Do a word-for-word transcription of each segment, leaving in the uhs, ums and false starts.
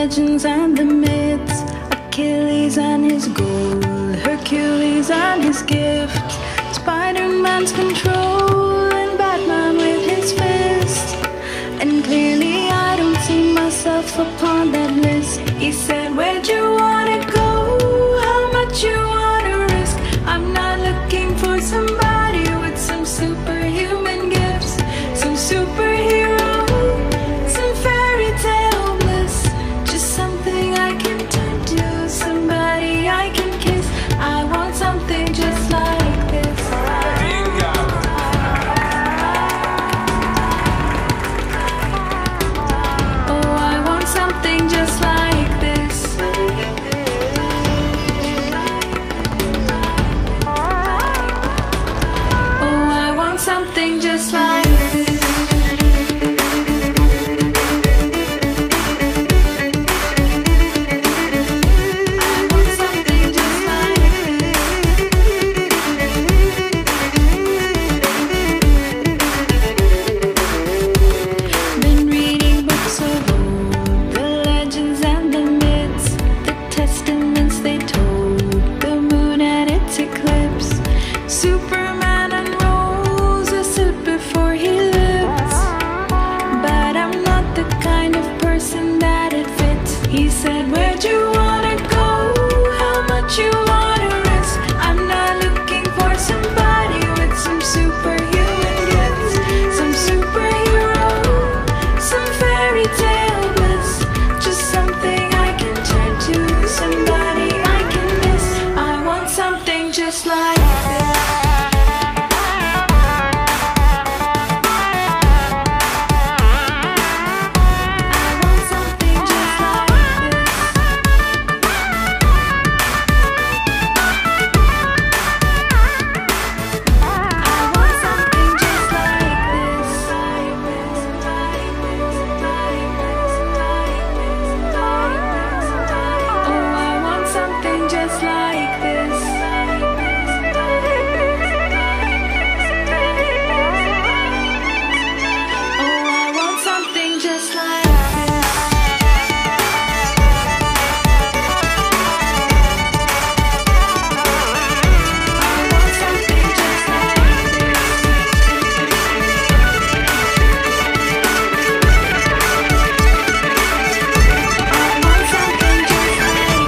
legends and the myths, Achilles and his gold, Hercules and his gift, Spider-Man's control, and Batman with his fist. And clearly I don't see myself upon that list. He said, where'd you wanna go? How much you wanna risk? I'm not looking for somebody with some superhuman gifts, some superhero, some fairy tale bliss, just something I can turn to, somebody I can kiss. I want something just like this. Oh, I want something just like this. Oh, I want something just like this. Superman unrolls a suit before he lives, but I'm not the kind of person that it fits. He said, where'd you wanna go? How much you wanna risk? I'm not looking for somebody with some superhuman gifts, some superhero, some fairy tale bliss, just something I can turn to, somebody I can miss. I want something just like this.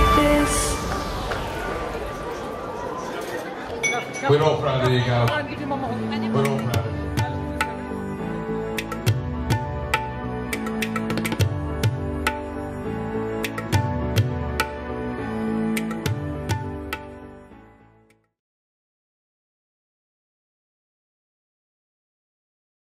We're all proud of you, Gal.